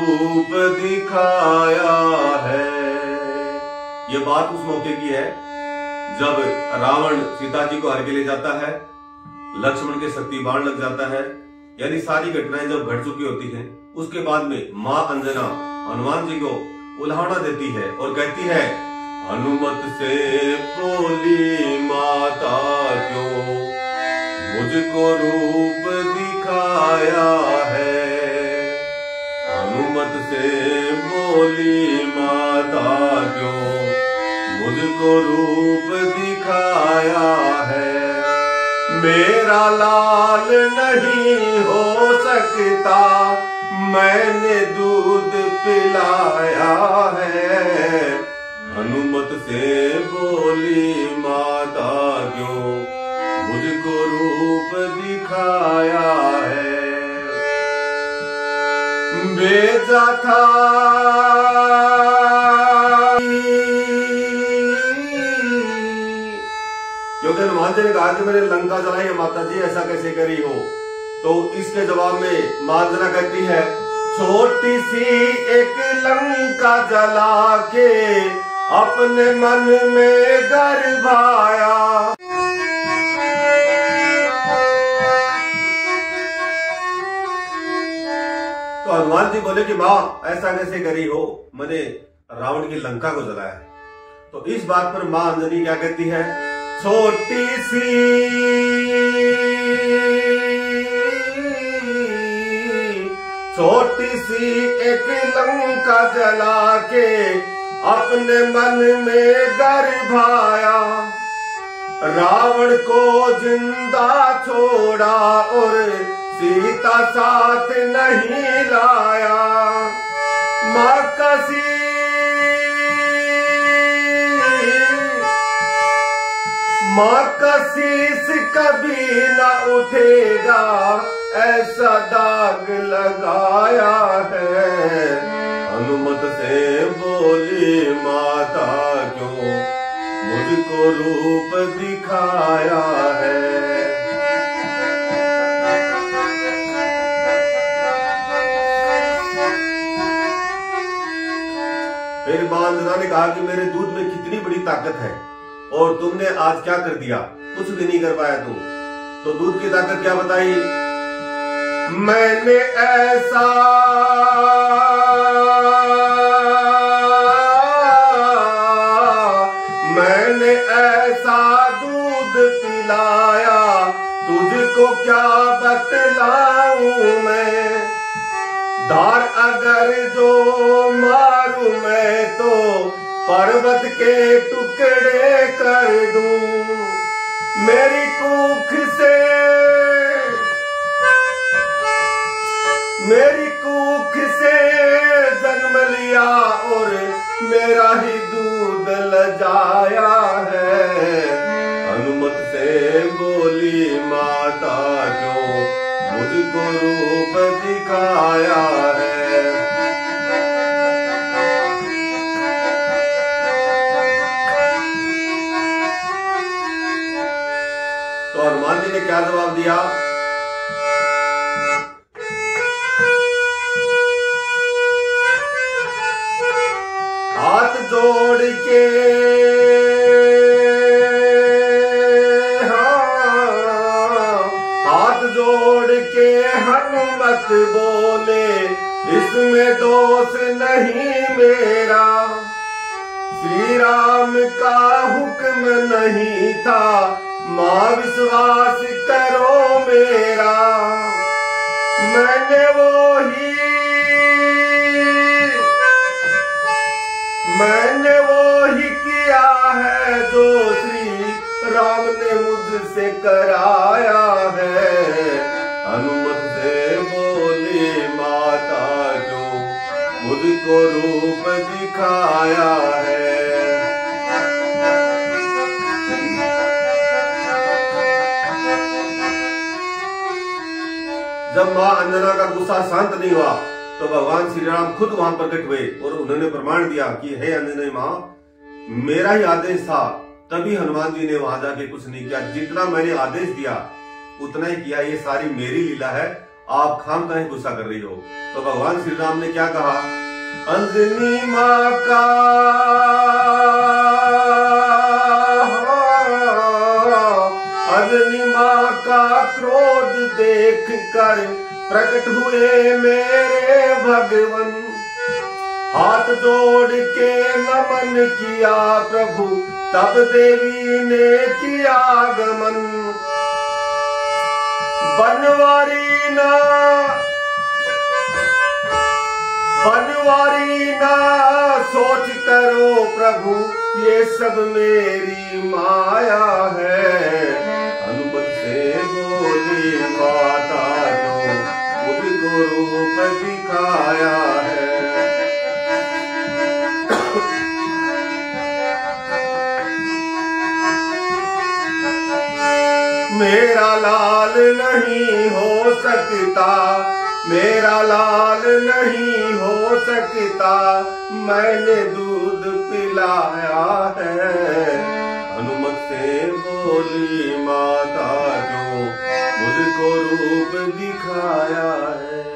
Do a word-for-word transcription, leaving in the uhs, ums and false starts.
रूप दिखाया है। ये बात उस मौके की है जब रावण सीता जी को हर के ले जाता है, लक्ष्मण के शक्ति बाण लग जाता है, यानी सारी घटनाएं जब घट चुकी होती हैं, उसके बाद में मां अंजना हनुमान जी को उल्हाड़ा देती है और कहती है, हनुमत से बोली माता क्यों मुझको रूप दिखाया है। हनुमत से बोली माता क्यों मुझको रूप दिखाया है। मेरा लाल नहीं हो सकता, मैंने दूध पिलाया है। हनुमत से बोली माता क्यों मुझको रूप दिखाया है। भेजा था क्योंकि हनुमान जी ने कहा कि मैंने लंका जलाई है माता जी, ऐसा कैसे करी हो। तो इसके जवाब में मां अंजना कहती है, छोटी सी एक लंका जला के अपने मन में गर्व आया। तो हनुमान जी बोले कि मां ऐसा कैसे करी हो, मैंने रावण की लंका को जलाया है। तो इस बात पर मां अंजनी क्या कहती है, छोटी सी छोटी सी एक लंका जला के अपने मन में गर्व आया। रावण को जिंदा छोड़ा और सीता साथ नहीं लाया। मां कसी मां का शीश कभी न उठेगा, ऐसा दाग लगाया है। हनुमत से बोली माता क्यों मुझको रूप दिखाया है। फिर मां अंजना ने कहा कि मेरे दूध में कितनी बड़ी ताकत है और तुमने आज क्या कर दिया, कुछ भी नहीं कर पाया तुम। तो दूध की ताकत क्या बताई, मैंने ऐसा मैंने ऐसा दूध पिलाया, तुझको क्या बतलाऊं मैं। धार अगर जो मारूं मैं तो पर्वत के टुकड़े कर दूं। मेरी कूख से मेरी कूख से जन्म लिया और मेरा ही दूध लजाया है। हनुमत से बोली माता क्यों मुझको रूप दिखाया है। तो हनुमान जी ने क्या जवाब दिया, हाथ जोड़ के हाँ हाथ जोड़ के हनुमत बोले, इसमें दोष नहीं मेरा। श्री राम का हुक्म नहीं था, मां विश्वास करो मेरा। मैंने वो ही मैंने वो ही किया है जो श्री राम ने मुझसे कराया है। हनुमत से बोली माता क्यों मुझको रूप दिखाया है। जब मां अंजना का गुस्सा शांत नहीं हुआ तो भगवान श्री राम खुद वहां प्रकट हुए और उन्होंने प्रमाण दिया कि हे अंजनी मां, मेरा ही आदेश था, तभी हनुमान जी ने वहां जाके कुछ नहीं किया। जितना मैंने आदेश दिया उतना ही किया। ये सारी मेरी लीला है आप खाम काहे गुस्सा कर रही हो। तो भगवान श्री राम ने क्या कहा, अंजनी माँ का अंजनी माँ का क्रोध देख कर प्रकट हुए मेरे भगवन, हाथ जोड़ के नमन किया प्रभु तब देवी ने किया गमन। बनवारी ना बनवारी ना सोच करो प्रभु ये सब मेरी माया है, अनुपत से बोली माता जो मुझको रूप दिखाया है। मेरा लाल नहीं हो सकता, मेरा लाल नहीं हो सकता, मैंने दूध पिलाया है, अनुमत से बोली माता जो मुझको रूप दिखाया है।